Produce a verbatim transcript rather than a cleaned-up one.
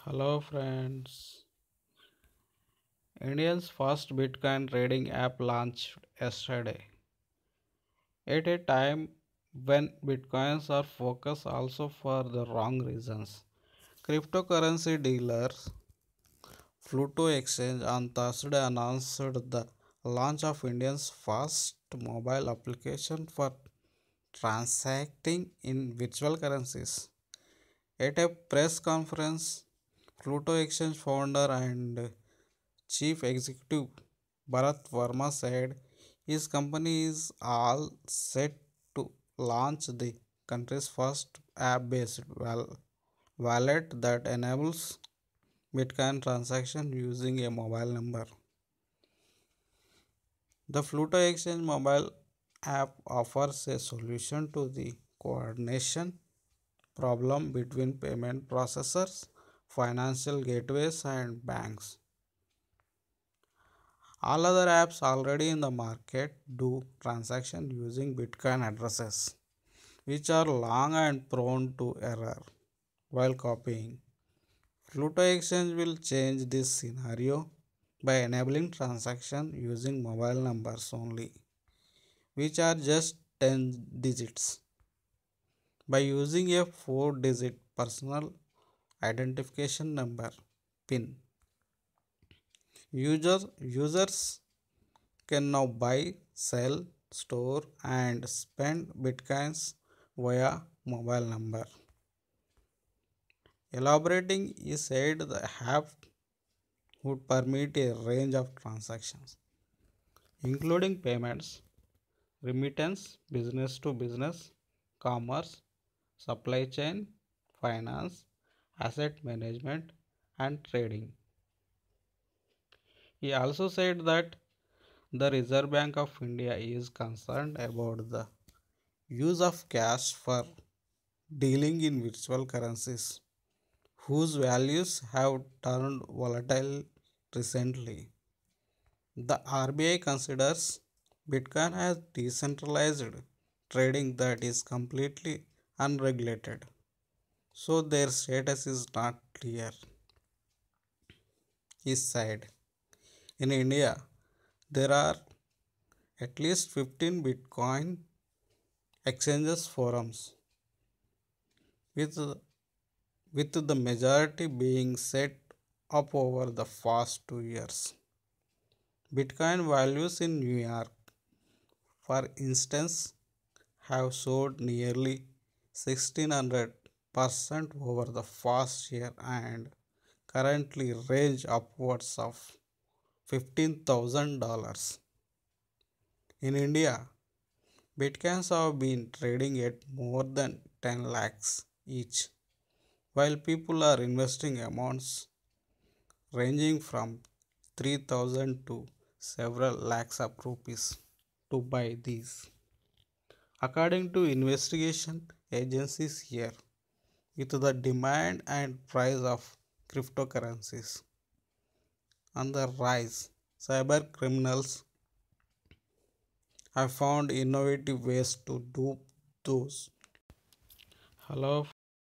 Hello friends. India's first Bitcoin trading app launched yesterday. At a time when Bitcoins are focused also for the wrong reasons. Cryptocurrency dealers Pluto Exchange on Thursday announced the launch of India's first mobile application for transacting in virtual currencies. At a press conference, Pluto Exchange founder and Chief Executive Bharat Verma said his company is all set to launch the country's first app based wallet that enables Bitcoin transaction using a mobile number. The Pluto Exchange mobile app offers a solution to the coordination problem between payment processors, financial gateways, and banks. All other apps already in the market do transaction using Bitcoin addresses, which are long and prone to error while copying. Pluto Exchange will change this scenario by enabling transaction using mobile numbers only, which are just ten digits. By using a four digit personal identification number PIN, users, users can now buy, sell, store, and spend bitcoins via mobile number. Elaborating, he said the app would permit a range of transactions, including payments, remittance, business to business, commerce, supply chain, finance, asset management, and trading. He also said that the Reserve Bank of India is concerned about the use of cash for dealing in virtual currencies, whose values have turned volatile recently. The R B I considers Bitcoin as decentralized trading that is completely unregulated, so their status is not clear. He said, in India, there are at least fifteen Bitcoin exchanges forums, with with the majority being set up over the past two years. Bitcoin values in New York, for instance, have soared nearly sixteen hundred percent over the past year and currently range upwards of fifteen thousand dollars. In India, Bitcoins have been trading at more than ten lakhs each, while people are investing amounts ranging from three thousand to several lakhs of rupees to buy these. According to investigation agencies here, with the demand and price of cryptocurrencies on the rise, cyber criminals have found innovative ways to dupe those. Hello